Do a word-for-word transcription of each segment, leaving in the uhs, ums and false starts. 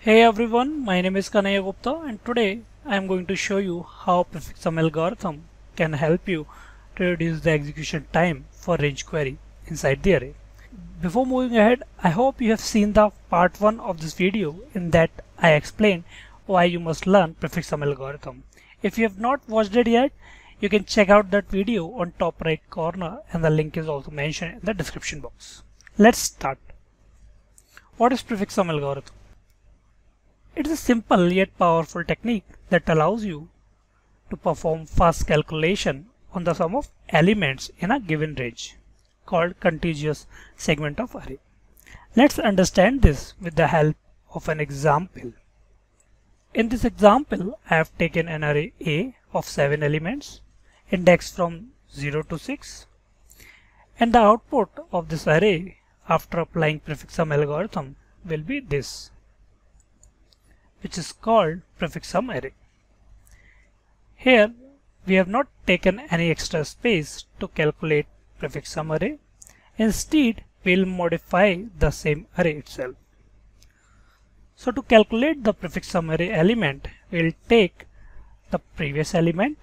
Hey everyone, my name is Kanaya Gupta and today I am going to show you how prefix sum algorithm can help you to reduce the execution time for range query inside the array. Before moving ahead, I hope you have seen the part one of this video in that I explain why you must learn prefix sum algorithm. If you have not watched it yet, you can check out that video on top right corner and the link is also mentioned in the description box. Let's start. What is prefix sum algorithm? It is a simple yet powerful technique that allows you to perform fast calculation on the sum of elements in a given range, called contiguous segment of array. Let's understand this with the help of an example. In this example, I have taken an array A of seven elements, indexed from zero to six, and the output of this array after applying prefix sum algorithm will be this, which is called prefix sum array. Here we have not taken any extra space to calculate prefix sum array. Instead, we will modify the same array itself. So to calculate the prefix sum array element, we will take the previous element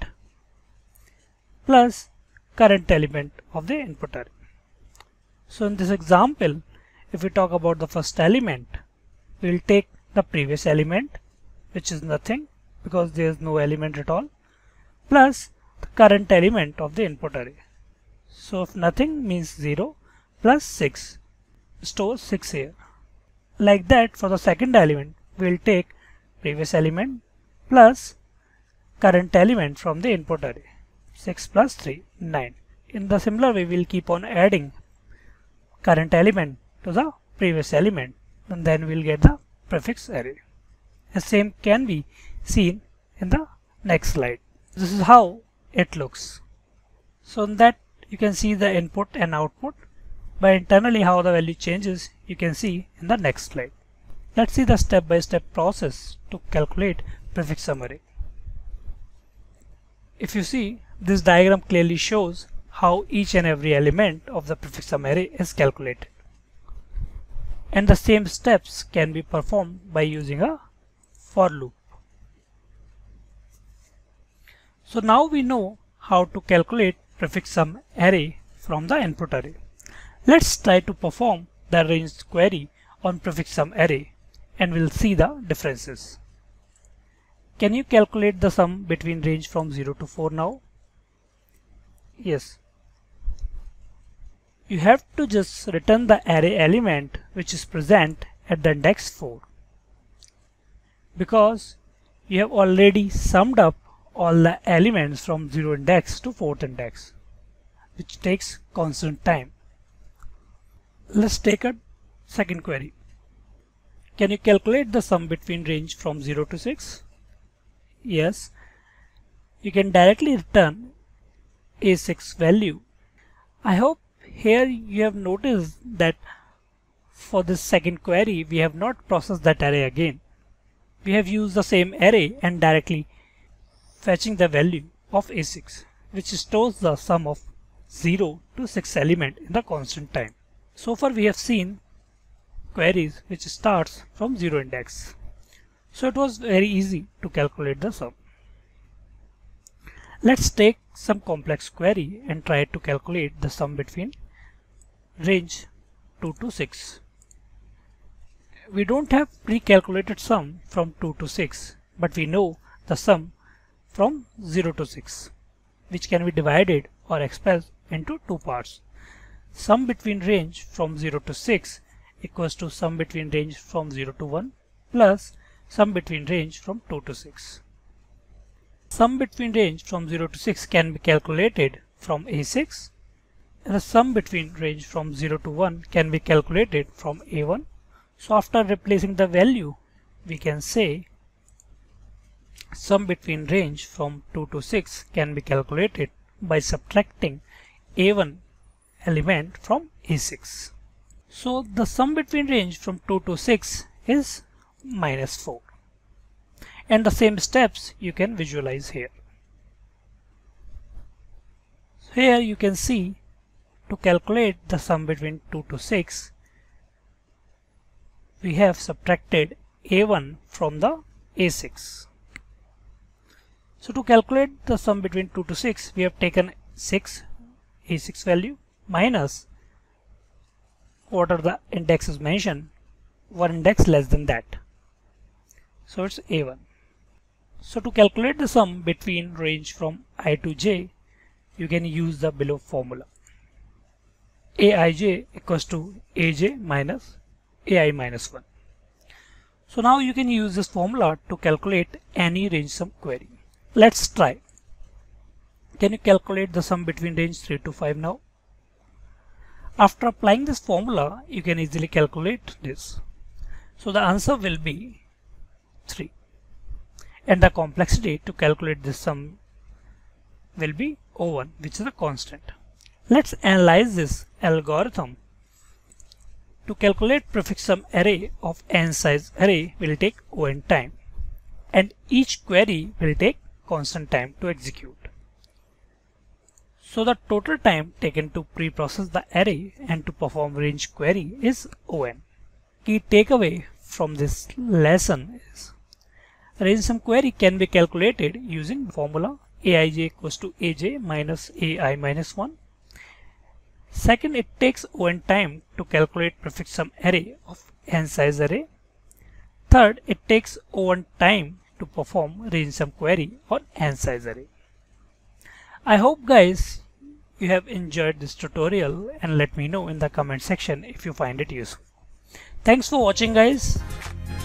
plus current element of the input array. So in this example, if we talk about the first element, we will take the previous element, which is nothing because there is no element at all, plus the current element of the input array. So if nothing means zero, plus six, store six here. Like that, for the second element, we will take previous element plus current element from the input array. six plus three, nine. In the similar way, we will keep on adding current element to the previous element, and then we will get the prefix array. The same can be seen in the next slide. This is how it looks. So in that you can see the input and output, but internally how the value changes you can see in the next slide. Let's see the step-by-step process to calculate prefix sum array. If you see, this diagram clearly shows how each and every element of the prefix sum array is calculated. And the same steps can be performed by using a for loop. So now we know how to calculate prefix sum array from the input array. Let's try to perform the range query on prefix sum array and we'll see the differences. Can you calculate the sum between range from zero to four now? Yes. You have to just return the array element which is present at the index four, because you have already summed up all the elements from zero index to fourth index, which takes constant time. Let's take a second query. Can you calculate the sum between range from zero to six? Yes. You can directly return A six value. I hope here you have noticed that for this second query we have not processed that array again. We have used the same array and directly fetching the value of A six, which stores the sum of zero to six element in the constant time. So far we have seen queries which starts from zero index. So it was very easy to calculate the sum. Let's take some complex query and try to calculate the sum between range two to six. We don't have pre-calculated sum from two to six, but we know the sum from zero to six, which can be divided or expressed into two parts. Sum between range from zero to six equals to sum between range from zero to one plus sum between range from two to six. Sum between range from zero to six can be calculated from A six, and the sum between range from zero to one can be calculated from A one. So after replacing the value, we can say sum between range from two to six can be calculated by subtracting A one element from A six. So the sum between range from two to six is minus four. And the same steps you can visualize here. Here you can see, to calculate the sum between two to six, we have subtracted A one from the A six. So to calculate the sum between two to six, we have taken six, A six value, minus what are the indexes mentioned, one index less than that. So it's A one. So to calculate the sum between range from I to j, you can use the below formula. Aij equals to Aj minus Ai minus one. So now you can use this formula to calculate any range sum query. Let's try. Can you calculate the sum between range three to five now? After applying this formula, you can easily calculate this. So the answer will be three. And the complexity to calculate this sum will be O one, which is a constant. Let's analyze this algorithm. To calculate prefix sum array of n size array will take O n time, and each query will take constant time to execute. So the total time taken to pre-process the array and to perform range query is O n. Key takeaway from this lesson is range sum query can be calculated using formula Aij equals to Aj minus Ai minus one. Second, it takes O n time to calculate prefix sum array of n size array. Third, it takes O n time to perform range sum query on n size array. I hope guys you have enjoyed this tutorial, and let me know in the comment section if you find it useful. Thanks for watching guys.